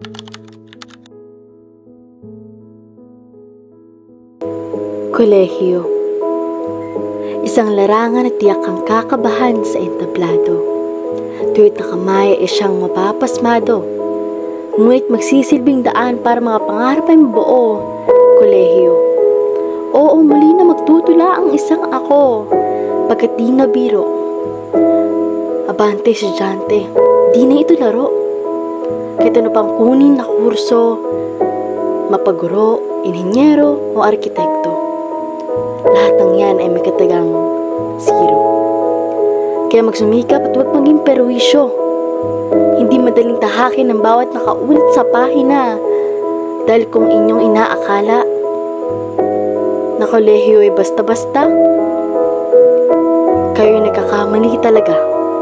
Kolehiyo. Isang larangan at tiyak kang kakabahan sa entablado. Tuwit na kamay ay siyang mapapasmado. Ngunit magsisilbing daan para mga pangarap ay mabuo. Kolehiyo. Oo, muli na magtutula ang isang ako. Pagkat di na biro. Abante, estudyante. Di na ito laro. Kahit ano pang kunin na kurso, mapaguro, inhinyero o arkitekto. Lahat ng yan ay may katagang zero. Kaya magsumikap at huwag maging perwisyo. Hindi madaling tahakin ang bawat nakaulit sa pahina. Dahil kung inyong inaakala na kolehiyo ay basta-basta, kayo'y nagkakamali talaga.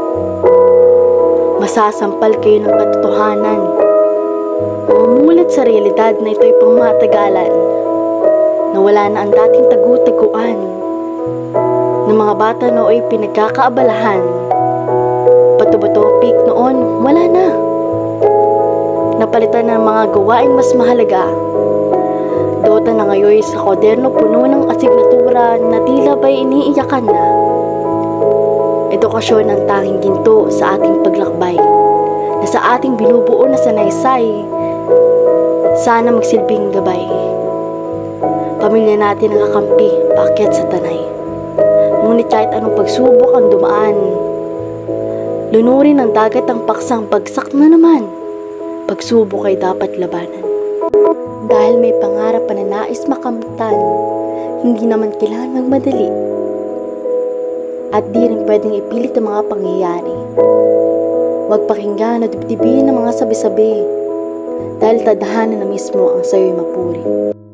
Masasampal kayo ng katotohanan. Umulat sa realidad na ito'y pangmatagalan. Na wala na ang dating tagu-taguan ng mga bata nooy pinagkakaabalahan. Bato-bato-pik noon, wala na. Napalitan ng mga gawain mas mahalaga. Dota na ngayon sa kwaderno puno ng asignatura na tila ba'y iniiyakan na. Edukasyon ang tanging ginto sa ating paglakbay, na sa ating binubuo na sanaysay, sana magsilbing gabay. Pamilya natin ang kakampi, paakyat sa tanay. Ngunit kahit anong pagsubok ang dumaan, lunurin ng dagat ang paksang bagsak na naman. Pagsubok ay dapat labanan. Dahil may pangarap pa na nais makamtan, hindi naman kailangan magmadali. At di rin pwedeng ipilit ang mga pangyayari. Huwag pakinggan o dibdibin ng mga sabi-sabi, dahil tadhana na mismo ang sayo'y mapuri.